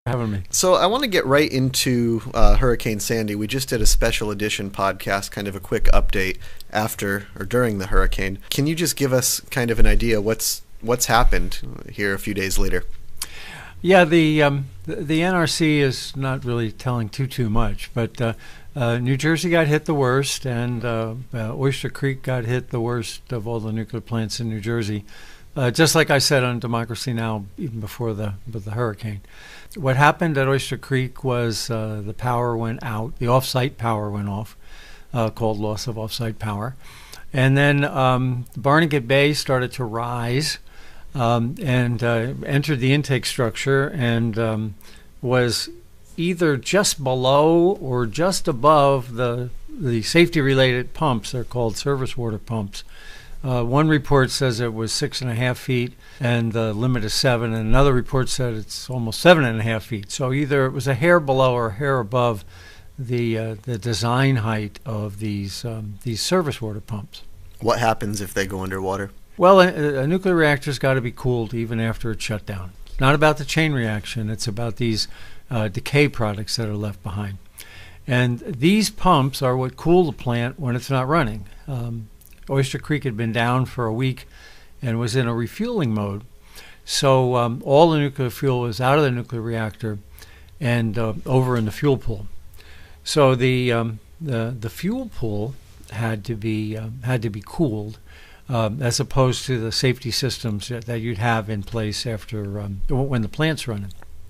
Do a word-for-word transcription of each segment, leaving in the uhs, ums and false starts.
Having me. So I want to get right into uh, Hurricane Sandy. We just did a special edition podcast, kind of a quick update after or during the hurricane. Can you just give us kind of an idea what's what's happened here a few days later? Yeah, the um, the, the N R C is not really telling too too much, but uh, uh, New Jersey got hit the worst, and uh, uh, Oyster Creek got hit the worst of all the nuclear plants in New Jersey. Uh, just like I said on Democracy Now! Even before the the hurricane. What happened at Oyster Creek was uh, the power went out, the offsite power went off, uh, called loss of offsite power. And then um, Barnegat Bay started to rise um, and uh, entered the intake structure and um, was either just below or just above the, the safety-related pumps. They're called service water pumps. Uh, one report says it was six and a half feet and the limit is seven, and another report said it's almost seven and a half feet. So either it was a hair below or a hair above the uh, the design height of these um, these service water pumps. What happens if they go underwater? Well, a, a nuclear reactor's got to be cooled even after it's shut down. It's not about the chain reaction. It's about these uh, decay products that are left behind. And these pumps are what cool the plant when it's not running. Um, Oyster Creek had been down for a week and was in a refueling mode. So um, all the nuclear fuel was out of the nuclear reactor and uh, over in the fuel pool. So the um, the the fuel pool had to be um, had to be cooled, um, as opposed to the safety systems that, that you'd have in place after um, when the plant's running.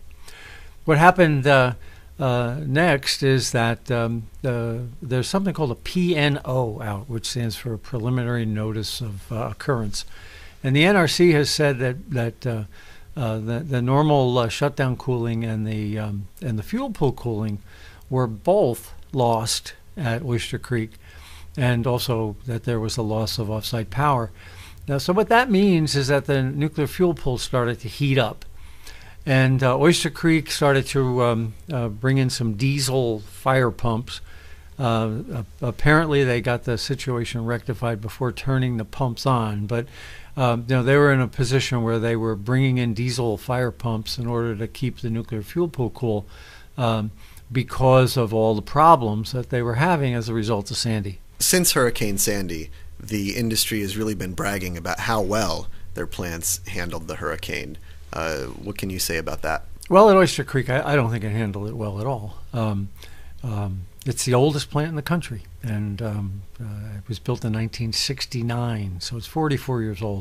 What happened uh, uh, next is that um, uh, there's something called a P N O out, which stands for Preliminary Notice of uh, Occurrence. And the N R C has said that that uh, uh, the, the normal uh, shutdown cooling and the um, and the fuel pool cooling were both lost at Oyster Creek, and also that there was a loss of offsite power. Now, so what that means is that the nuclear fuel pool started to heat up, and uh, Oyster Creek started to um, uh, bring in some diesel fire pumps. Uh, apparently, they got the situation rectified before turning the pumps on, but Um, you know, they were in a position where they were bringing in diesel fire pumps in order to keep the nuclear fuel pool cool um, because of all the problems that they were having as a result of Sandy. Since Hurricane Sandy, the industry has really been bragging about how well their plants handled the hurricane. Uh, what can you say about that? Well, at Oyster Creek, I, I don't think it handled it well at all. Um, um, it's the oldest plant in the country, and um, uh, it was built in nineteen sixty-nine, so it's forty-four years old.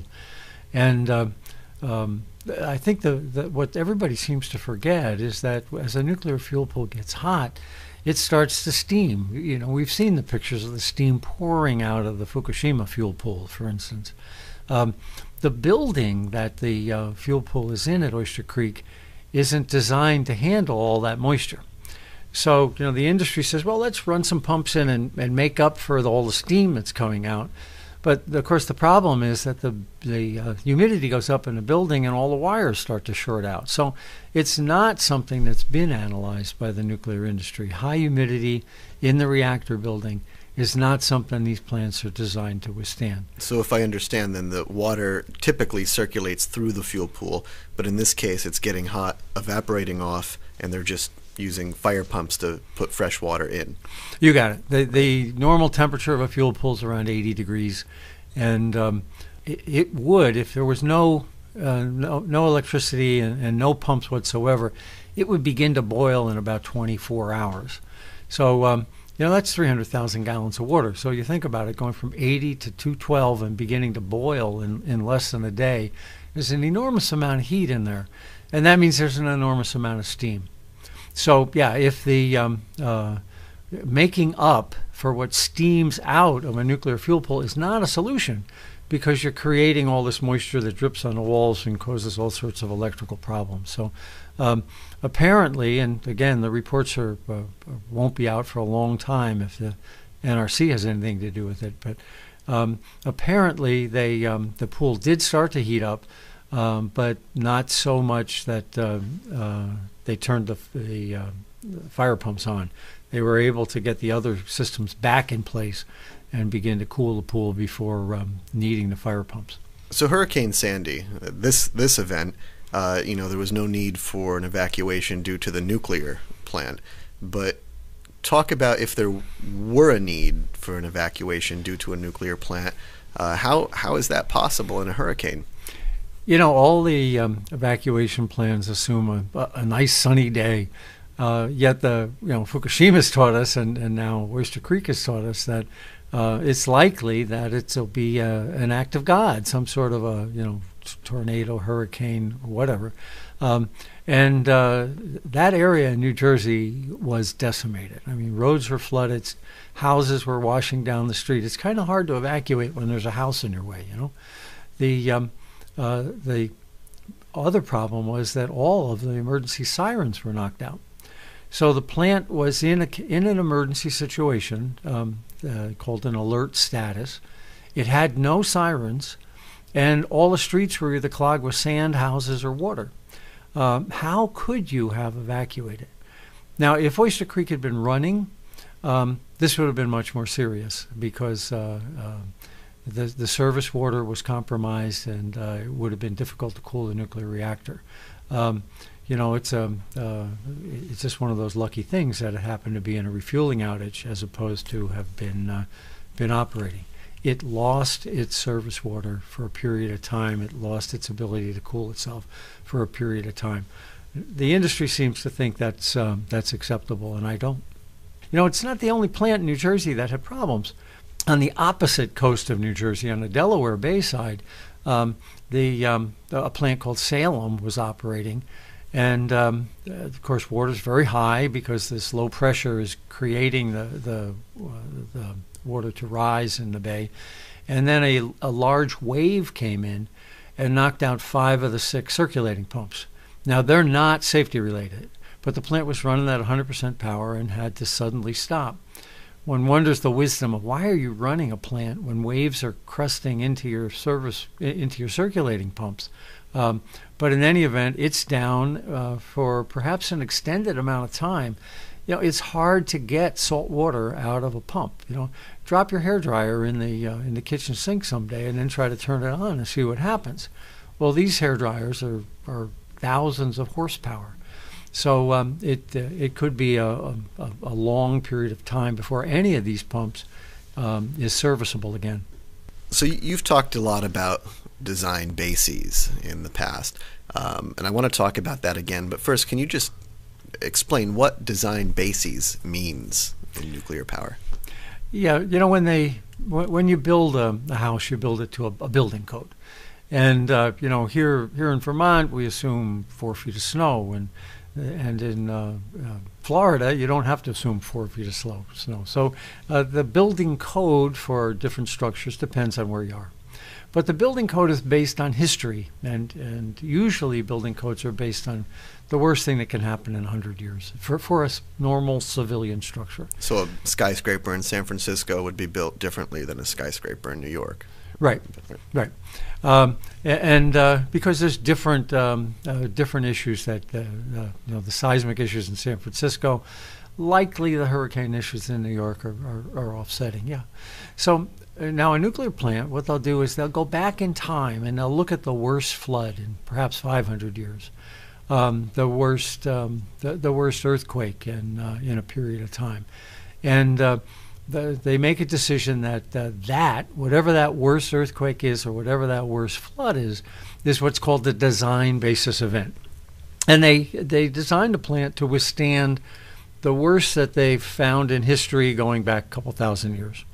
And uh, um, I think the, the, what everybody seems to forget is that as a nuclear fuel pool gets hot, it starts to steam. You know, we've seen the pictures of the steam pouring out of the Fukushima fuel pool, for instance. Um, the building that the uh, fuel pool is in at Oyster Creek isn't designed to handle all that moisture. So, you know, the industry says, well, let's run some pumps in and, and make up for the, all the steam that's coming out. But, of course, the problem is that the, the uh, humidity goes up in the building and all the wires start to short out. So it's not something that's been analyzed by the nuclear industry. High humidity in the reactor building is not something these plants are designed to withstand. So if I understand, then the water typically circulates through the fuel pool, but in this case it's getting hot, evaporating off, and they're just using fire pumps to put fresh water in. You got it. The, the normal temperature of a fuel pool is around eighty degrees, and um, it, it would, if there was no uh, no, no electricity and, and no pumps whatsoever, it would begin to boil in about twenty-four hours. So um, you know, that's three hundred thousand gallons of water. So you think about it, going from eighty to two twelve and beginning to boil in, in less than a day. There's an enormous amount of heat in there, and that means there's an enormous amount of steam. So yeah, if the um, uh, making up for what steams out of a nuclear fuel pool is not a solution, because you're creating all this moisture that drips on the walls and causes all sorts of electrical problems. So um, apparently, and again, the reports are uh, won't be out for a long time if the N R C has anything to do with it. But um, apparently, they um, the pool did start to heat up, um, but not so much that uh, uh, they turned the, the uh, fire pumps on. They were able to get the other systems back in place and begin to cool the pool before um, needing the fire pumps. So Hurricane Sandy, this this event, uh, you know, there was no need for an evacuation due to the nuclear plant. But talk about if there were a need for an evacuation due to a nuclear plant. Uh, how how is that possible in a hurricane? You know, all the um, evacuation plans assume a, a nice sunny day. Uh, yet the you know Fukushima's taught us, and, and now Oyster Creek has taught us that uh, it's likely that it'll be a, an act of God, some sort of a you know tornado, hurricane, or whatever. Um, and uh, that area in New Jersey was decimated. I mean, roads were flooded, houses were washing down the street. It's kind of hard to evacuate when there's a house in your way. You know, the um, uh, the other problem was that all of the emergency sirens were knocked out. So the plant was in a, in an emergency situation um, uh, called an alert status. It had no sirens, and all the streets were either clogged with sand, houses, or water. Um, how could you have evacuated? Now, if Oyster Creek had been running, um, this would have been much more serious because uh, uh, the, the service water was compromised, and uh, it would have been difficult to cool the nuclear reactor. Um, You know, it's a, uh, it's just one of those lucky things that it happened to be in a refueling outage as opposed to have been uh, been operating. It lost its service water for a period of time. It lost its ability to cool itself for a period of time. The industry seems to think that's um, that's acceptable, and I don't. You know, it's not the only plant in New Jersey that had problems. On the opposite coast of New Jersey, on the Delaware Bay side, um, the um, a plant called Salem was operating. And um, of course, water is very high because this low pressure is creating the the, uh, the water to rise in the bay. And then a, a large wave came in and knocked out five of the six circulating pumps. Now, they're not safety related, but the plant was running at one hundred percent power and had to suddenly stop. One wonders the wisdom of why are you running a plant when waves are crusting into your service into your circulating pumps. Um, but in any event, it's down uh, for perhaps an extended amount of time. You know, it's hard to get salt water out of a pump. You know, drop your hairdryer in the uh, in the kitchen sink someday, and then try to turn it on and see what happens. Well, these hairdryers are are thousands of horsepower, so um, it uh, it could be a, a, a long period of time before any of these pumps um, is serviceable again. So you've talked a lot about design bases in the past, um, and I want to talk about that again. But first, can you just explain what design bases means in nuclear power? Yeah, you know, when they when you build a, a house, you build it to a, a building code, and uh, you know, here here in Vermont, we assume four feet of snow, and and in uh, uh, Florida, you don't have to assume four feet of slow, snow. So uh, the building code for different structures depends on where you are. But the building code is based on history, and, and usually building codes are based on the worst thing that can happen in a hundred years for, for a normal civilian structure. So a skyscraper in San Francisco would be built differently than a skyscraper in New York. Right, right. Um, and uh, because there's different um, uh, different issues that, uh, uh, you know, the seismic issues in San Francisco, likely the hurricane issues in New York are, are, are offsetting, yeah. So uh, now a nuclear plant, what they'll do is they'll go back in time and they'll look at the worst flood in perhaps five hundred years, um, the worst um, the, the worst earthquake in, uh, in a period of time. And uh, The, they make a decision that uh, that, whatever that worst earthquake is or whatever that worst flood is, is what's called the design basis event. And they, they designed a plant to withstand the worst that they've found in history going back a couple thousand years.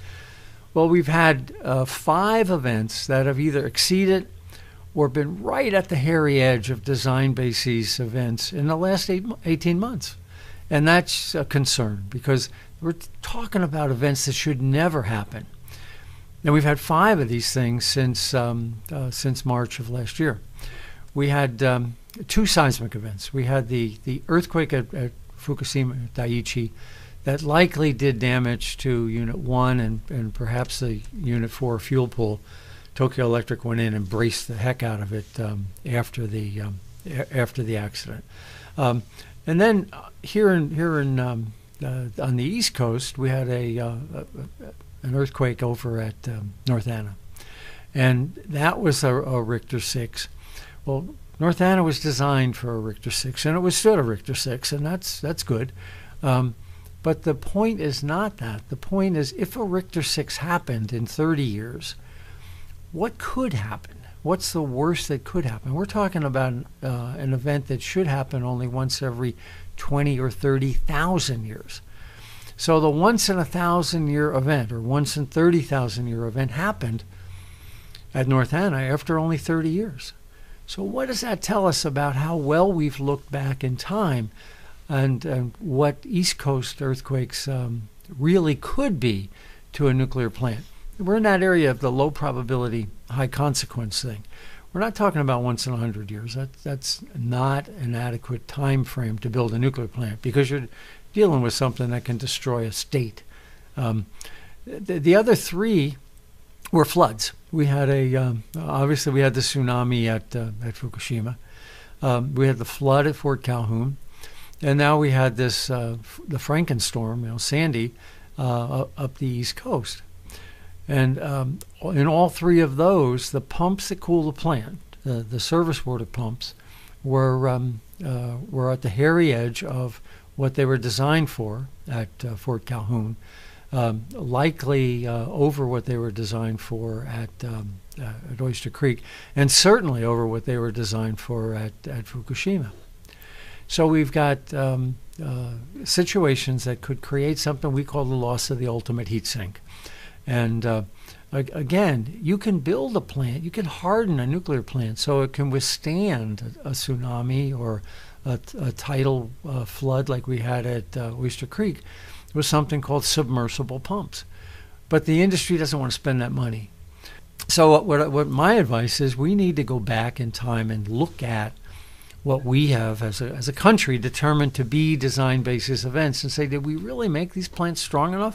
Well, we've had uh, five events that have either exceeded or been right at the hairy edge of design basis events in the last eight, eighteen months. And that's a concern because we're talking about events that should never happen. Now, we've had five of these things since um, uh, since March of last year. We had um, two seismic events. We had the, the earthquake at, at Fukushima Daiichi that likely did damage to Unit one and, and perhaps the Unit four fuel pool. Tokyo Electric went in and braced the heck out of it um, after the um, after the accident. Um, and then here in here in um, uh, on the East Coast, we had a, uh, a an earthquake over at um, North Anna, and that was a, a Richter six. Well, North Anna was designed for a Richter six, and it withstood a Richter six, and that's that's good. Um, but the point is not that. The point is, if a Richter six happened in thirty years, what could happen? What's the worst that could happen? We're talking about uh, an event that should happen only once every twenty or thirty thousand years. So the once in a thousand year event, or once in thirty thousand year event, happened at North Anna after only thirty years. So what does that tell us about how well we've looked back in time, and, and what East Coast earthquakes um, really could be to a nuclear plant? We're in that area of the low probability, high consequence thing. We're not talking about once in a hundred years. That, that's not an adequate time frame to build a nuclear plant, because you're dealing with something that can destroy a state. Um, the, the other three were floods. We had a, um, obviously we had the tsunami at, uh, at Fukushima. Um, we had the flood at Fort Calhoun. And now we had this, uh, the Frankenstorm, you know, Sandy, uh, up the East Coast. And um, in all three of those, the pumps that cool the plant, the, the service water pumps, were um, uh, were at the hairy edge of what they were designed for at uh, Fort Calhoun, um, likely uh, over what they were designed for at um, uh, at Oyster Creek, and certainly over what they were designed for at, at Fukushima. So we've got um, uh, situations that could create something we call the loss of the ultimate heat sink. And uh, again, you can build a plant, you can harden a nuclear plant so it can withstand a, a tsunami or a, a tidal uh, flood like we had at uh, Oyster Creek with something called submersible pumps. But the industry doesn't want to spend that money. So what, what, what my advice is, we need to go back in time and look at what we have as a, as a country determined to be design basis events and say, did we really make these plants strong enough?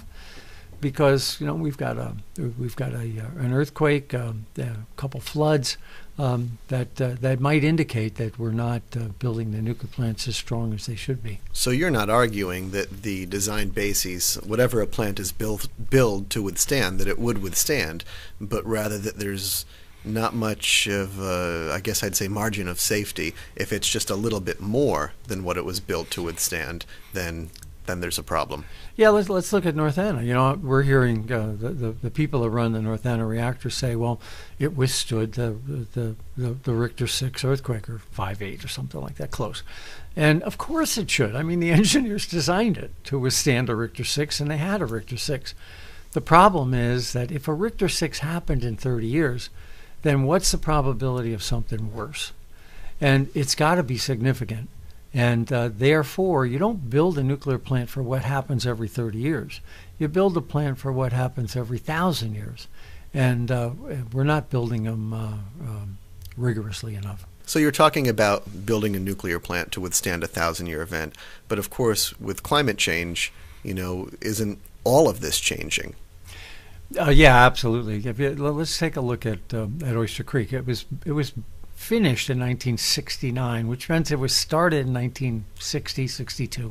Because you know we've got a we've got a an earthquake, um, a couple floods um, that uh, that might indicate that we're not uh, building the nuclear plants as strong as they should be. So you're not arguing that the design bases, whatever a plant is built build to withstand, that it would withstand, but rather that there's not much of a, I guess I'd say, margin of safety. If it's just a little bit more than what it was built to withstand, then then there's a problem. Yeah, let's let's look at North Anna. You know, we're hearing uh, the, the the people that run the North Anna reactor say, well, it withstood the the the, the Richter six earthquake, or five eight or something like that, close. And of course it should. I mean, the engineers designed it to withstand a Richter six, and they had a Richter six. The problem is that if a Richter six happened in thirty years, then what's the probability of something worse? And it's got to be significant. And uh, therefore, you don't build a nuclear plant for what happens every thirty years. You build a plant for what happens every thousand years. And uh, we're not building them uh, um, rigorously enough. So you're talking about building a nuclear plant to withstand a thousand-year event. But of course, with climate change, you know, isn't all of this changing? Uh, yeah, absolutely. If you, let's take a look at um, at Oyster Creek. It was it was. finished in nineteen sixty-nine, which meant it was started in nineteen sixty, sixty-two.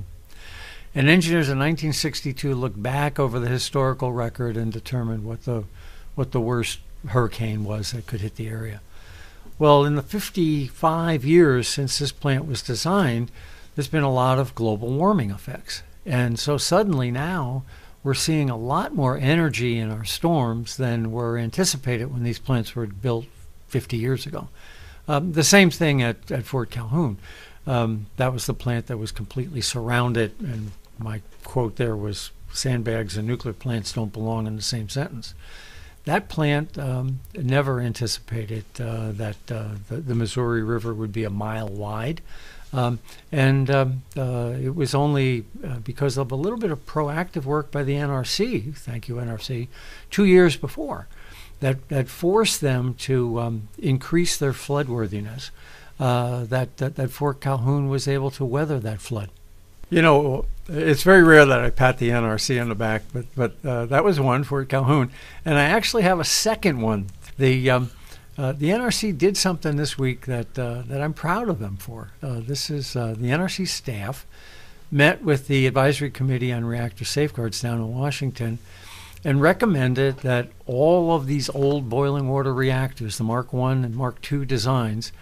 And engineers in nineteen sixty-two looked back over the historical record and determined what the what the worst hurricane was that could hit the area. Well, in the fifty-five years since this plant was designed, there's been a lot of global warming effects. And so suddenly now we're seeing a lot more energy in our storms than were anticipated when these plants were built fifty years ago. Um, the same thing at, at Fort Calhoun. Um, that was the plant that was completely surrounded, and my quote there was, sandbags and nuclear plants don't belong in the same sentence. That plant um, never anticipated uh, that uh, the, the Missouri River would be a mile wide. Um, and um, uh, it was only uh, because of a little bit of proactive work by the N R C, thank you N R C, two years before, that, that forced them to um, increase their floodworthiness, uh, that, that, that Fort Calhoun was able to weather that flood. You know, it's very rare that I pat the N R C on the back, but, but uh, that was one, Fort Calhoun. And I actually have a second one. The, um, uh, the N R C did something this week that, uh, that I'm proud of them for. Uh, this is uh, the N R C staff met with the Advisory Committee on Reactor Safeguards down in Washington and recommended that all of these old boiling water reactors, the Mark one and Mark two designs,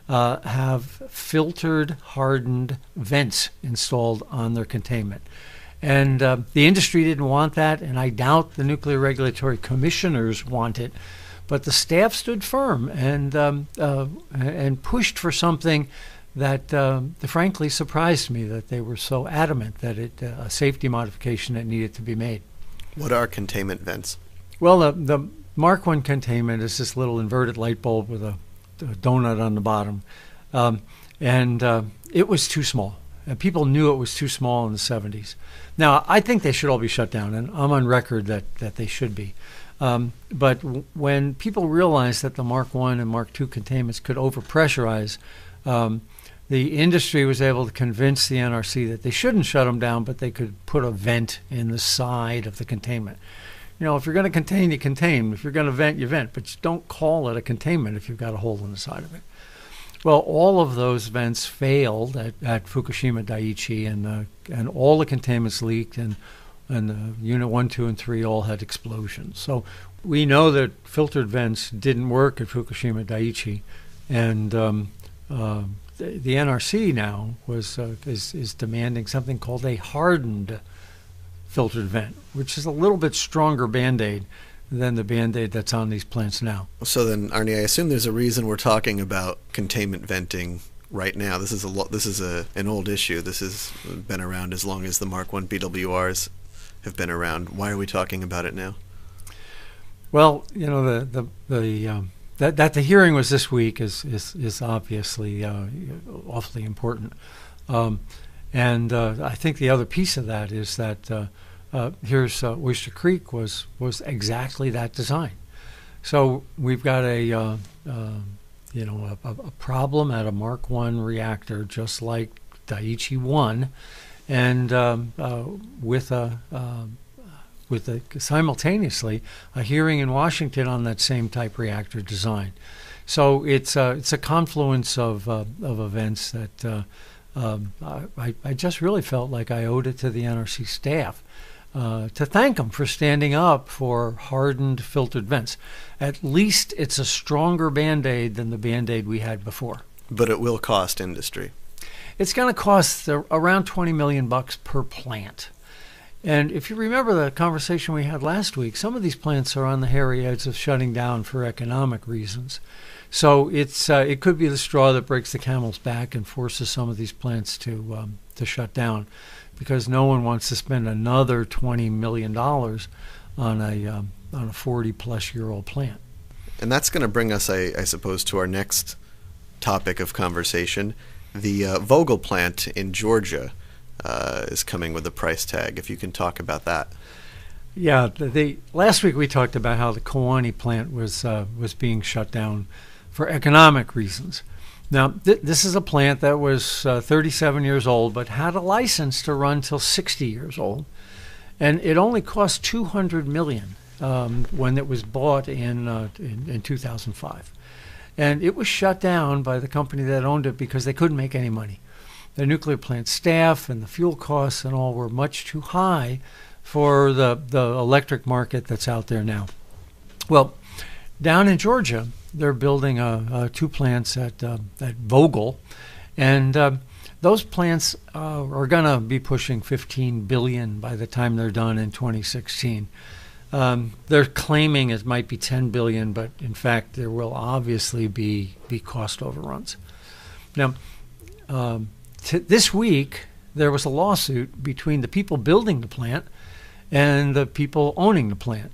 uh, have filtered, hardened vents installed on their containment. And uh, the industry didn't want that, and I doubt the nuclear regulatory commissioners want it. But the staff stood firm and um, uh, and pushed for something that, uh, frankly, surprised me, that they were so adamant that it uh, a safety modification that needed to be made. What are containment vents? Well, the, the Mark one containment is this little inverted light bulb with a, a donut on the bottom, um, and uh, it was too small. And people knew it was too small in the seventies. Now, I think they should all be shut down, and I'm on record that, that they should be. Um, but w when people realized that the Mark one and Mark two containments could overpressurize, um, the industry was able to convince the N R C that they shouldn't shut them down, but they could put a vent in the side of the containment. You know, if you're going to contain, you contain. If you're going to vent, you vent. But you don't call it a containment if you've got a hole in the side of it. Well, all of those vents failed at, at Fukushima Daiichi, and uh, and all the containments leaked, and and uh, Unit one, two, and three all had explosions. So we know that filtered vents didn't work at Fukushima Daiichi, and um, uh, the, the N R C now was uh, is, is demanding something called a hardened filtered vent, which is a little bit stronger Band-Aid than the Band-Aid that's on these plants now. So then, Arnie, I assume there's a reason we're talking about containment venting right now. This is a lo this is a an old issue. This has been around as long as the Mark one B W Rs have been around. Why are we talking about it now? Well, you know, the the, the um, that that the hearing was this week is is is obviously uh, awfully important, um, and uh, I think the other piece of that is that uh, uh, here's uh, Oyster Creek was was exactly that design. So we've got a uh, uh, you know a, a problem at a Mark one reactor, just like Daiichi one, and um, uh, with a uh, with a, simultaneously a hearing in Washington on that same type reactor design. So it's uh, it's a confluence of uh, of events that uh, um, I, I just really felt like I owed it to the N R C staff uh, to thank them for standing up for hardened filtered vents. At least it's a stronger Band-Aid than the Band-Aid we had before. But it will cost industry. It's going to cost uh, around twenty million bucks per plant. And if you remember the conversation we had last week, some of these plants are on the hairy edge of shutting down for economic reasons. So it's uh, it could be the straw that breaks the camel's back and forces some of these plants to um, to shut down, because no one wants to spend another twenty million dollars on a um, on a forty plus year old plant. And that's going to bring us, I, I suppose, to our next topic of conversation. The uh, Vogtle plant in Georgia uh, is coming with a price tag. If you can talk about that. Yeah, the, the last week we talked about how the Kewanee plant was uh, was being shut down for economic reasons. Now, th this is a plant that was uh, thirty-seven years old, but had a license to run till sixty years old, and it only cost two hundred million dollars um, when it was bought in, uh, in in two thousand five, and it was shut down by the company that owned it because they couldn't make any money. The nuclear plant staff and the fuel costs and all were much too high for the the electric market that's out there now. Well, down in Georgia, they're building uh, uh, two plants at uh, at Vogtle, and uh, those plants uh, are going to be pushing fifteen billion dollars by the time they're done in twenty sixteen. Um, they're claiming it might be ten billion dollars, but in fact there will obviously be be cost overruns. Now, um, t this week there was a lawsuit between the people building the plant and the people owning the plant.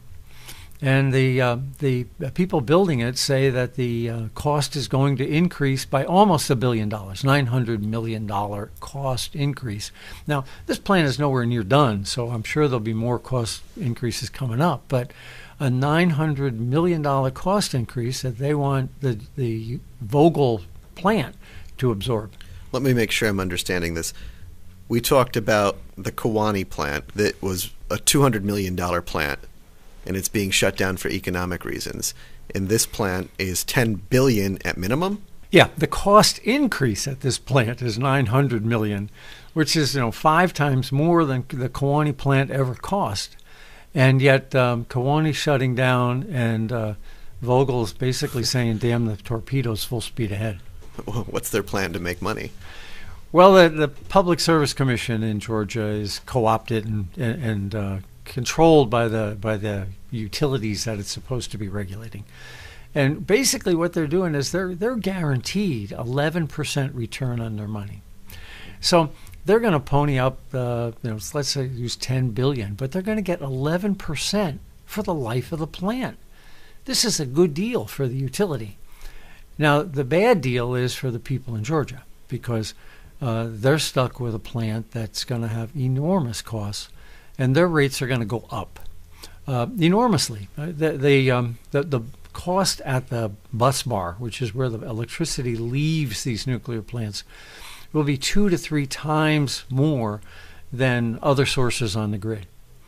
And the uh, the people building it say that the uh, cost is going to increase by almost a billion dollars, nine hundred million dollar cost increase. Now, this plant is nowhere near done, so I'm sure there'll be more cost increases coming up. But a nine hundred million dollar cost increase that they want the the Vogtle plant to absorb. Let me make sure I'm understanding this. We talked about the Kewanee plant that was a two hundred million dollar plant, and it's being shut down for economic reasons. And this plant is ten billion dollars at minimum? Yeah, the cost increase at this plant is nine hundred million dollars, which is, you know, five times more than the Kewanee plant ever cost. And yet um, Kewanee's shutting down, and uh, Vogel's basically saying, damn the torpedoes, full speed ahead. what's their plan to make money? Well, the, the Public Service Commission in Georgia is co-opted and, and, and uh, controlled by the by the utilities that it's supposed to be regulating. And basically what they're doing is they're they're guaranteed eleven percent return on their money. So they're going to pony up, uh, you know, let's say use ten billion dollars, but they're going to get eleven percent for the life of the plant. This is a good deal for the utility. Now, the bad deal is for the people in Georgia, because uh, they're stuck with a plant that's going to have enormous costs, and their rates are going to go up uh, enormously. Uh, the, the, um, the, the cost at the bus bar, which is where the electricity leaves these nuclear plants, will be two to three times more than other sources on the grid.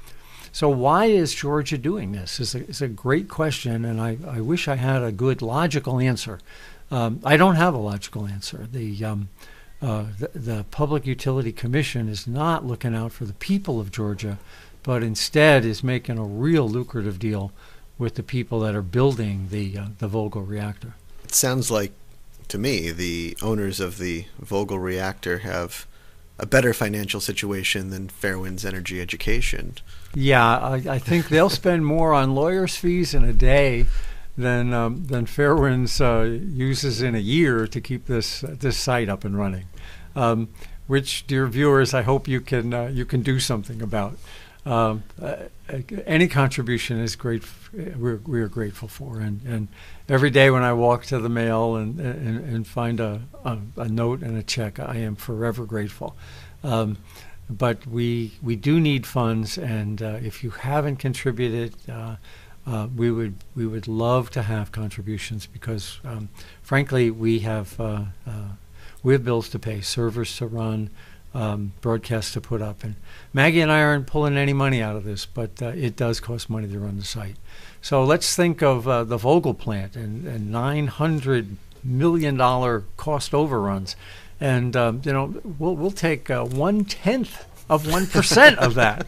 So why is Georgia doing this? It's a, it's a great question, and I, I wish I had a good logical answer. Um, I don't have a logical answer. The, um, uh, the, the Public Utility Commission is not looking out for the people of Georgia, but instead is making a real lucrative deal with the people that are building the, uh, the Vogtle reactor. It sounds like, to me, the owners of the Vogtle reactor have a better financial situation than Fairwind's Energy Education. Yeah, I, I think they'll spend more on lawyers' fees in a day than um, than Fairwind's uh, uses in a year to keep this uh, this site up and running. Um, which, dear viewers, I hope you can uh, you can do something about. Um, uh, any contribution is great. We're we're grateful for, and and every day when I walk to the mail and and, and find a, a a note and a check, I am forever grateful. Um, but we we do need funds, and uh, if you haven't contributed, uh, uh, we would we would love to have contributions, because um, frankly we have uh, uh, we have bills to pay, servers to run, um, broadcasts to put up, and Maggie and I aren't pulling any money out of this, but uh, it does cost money to run the site. So let's think of uh, the Vogtle plant and, and nine hundred million dollar cost overruns. And, um, you know, we'll, we'll take uh, one-tenth of one percent of that.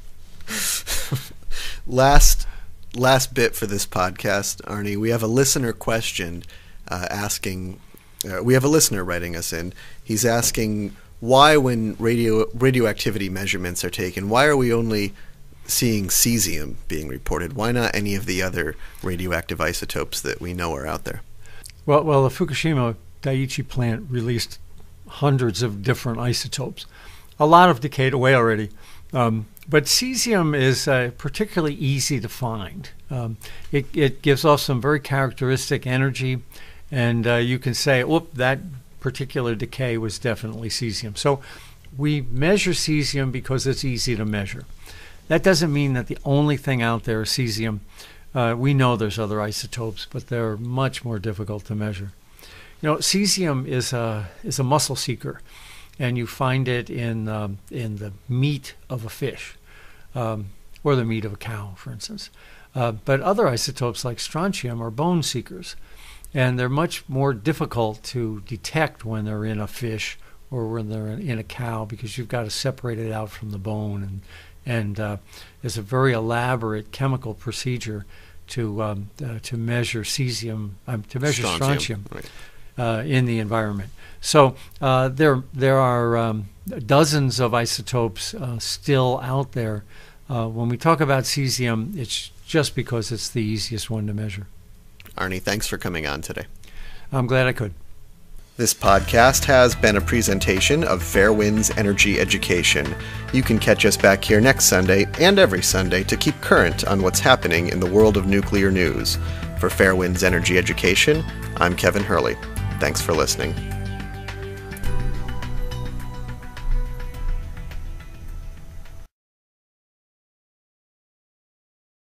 Last last bit for this podcast, Arnie. We have a listener question uh, asking, uh, we have a listener writing us in. He's asking, why, when radio radioactivity measurements are taken, why are we only seeing cesium being reported? Why not any of the other radioactive isotopes that we know are out there? Well, well, the Fukushima Daiichi plant released hundreds of different isotopes. A lot have decayed away already. Um, but cesium is uh, particularly easy to find. Um, it, it gives off some very characteristic energy, and uh, you can say, whoop, that particular decay was definitely cesium. So we measure cesium because it's easy to measure. That doesn't mean that the only thing out there is cesium. Uh, we know there's other isotopes, but they're much more difficult to measure. You know, cesium is a is a muscle seeker, and you find it in um, in the meat of a fish, um, or the meat of a cow, for instance. Uh, but other isotopes like strontium are bone seekers, and they're much more difficult to detect when they're in a fish or when they're in, in a cow, because you've got to separate it out from the bone, and and uh, there's a very elaborate chemical procedure to um, uh, to measure cesium, um, to measure strontium, strontium right. uh, in the environment. So uh, there there are um, dozens of isotopes uh, still out there. Uh, when we talk about cesium, it's just because it's the easiest one to measure. Arnie, thanks for coming on today. I'm glad I could. This podcast has been a presentation of Fairwind's Energy Education. You can catch us back here next Sunday and every Sunday to keep current on what's happening in the world of nuclear news. For Fairwind's Energy Education, I'm Kevin Hurley. Thanks for listening.